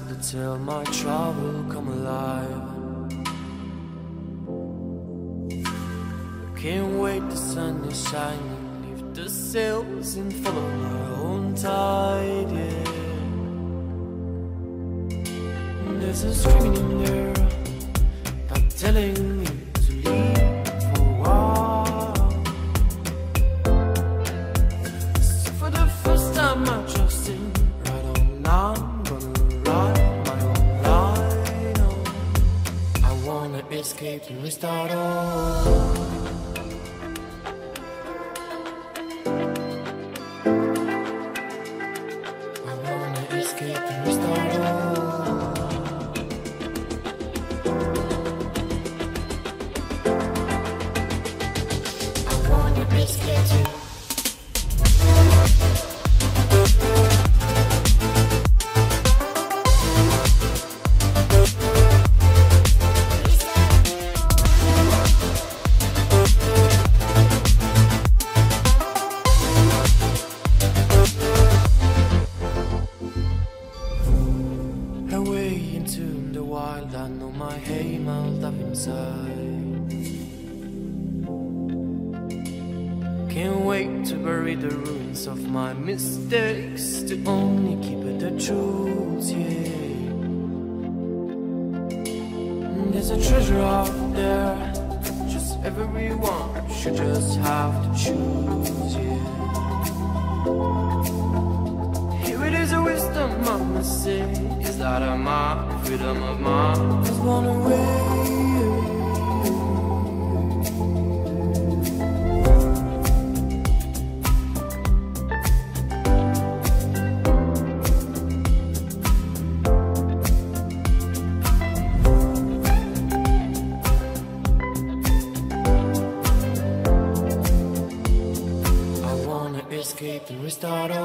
till my travel come alive. Can't wait, the sun is shining, leave the sails and follow my own tide, yeah. There's a screaming in there, not telling me to leave for a while. So for the first time I trust him, right on now I'm gonna ride my own line on. I wanna escape and restart all. I know my aim, I'll dive inside. Can't wait to bury the ruins of my mistakes, to only keep it the truth, yeah. There's a treasure out there, just everyone should just have to choose, yeah. Here it is, a wisdom I must say, is that of my freedom of mind is one away. I wanna escape and restart